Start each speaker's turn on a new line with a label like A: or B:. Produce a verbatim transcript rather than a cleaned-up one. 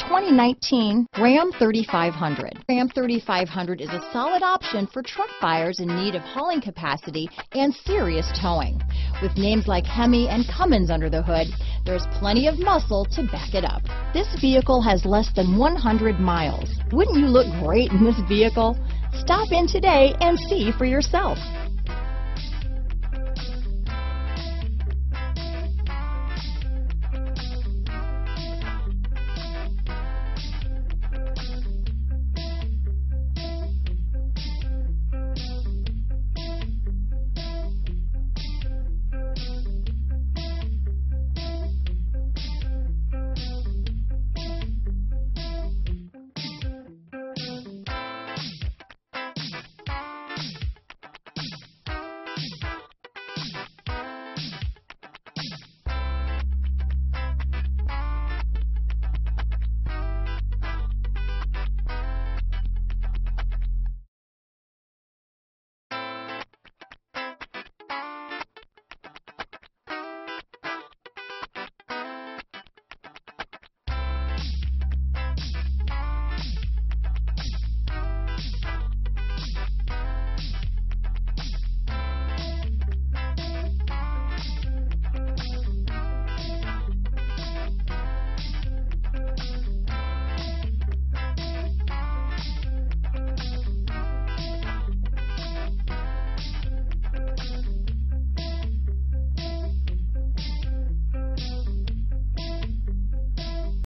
A: twenty nineteen Ram thirty-five hundred. Ram thirty-five hundred is a solid option for truck buyers in need of hauling capacity and serious towing. With names like Hemi and Cummins under the hood, there's plenty of muscle to back it up. This vehicle has less than one hundred miles. Wouldn't you look great in this vehicle? Stop in today and see for yourself.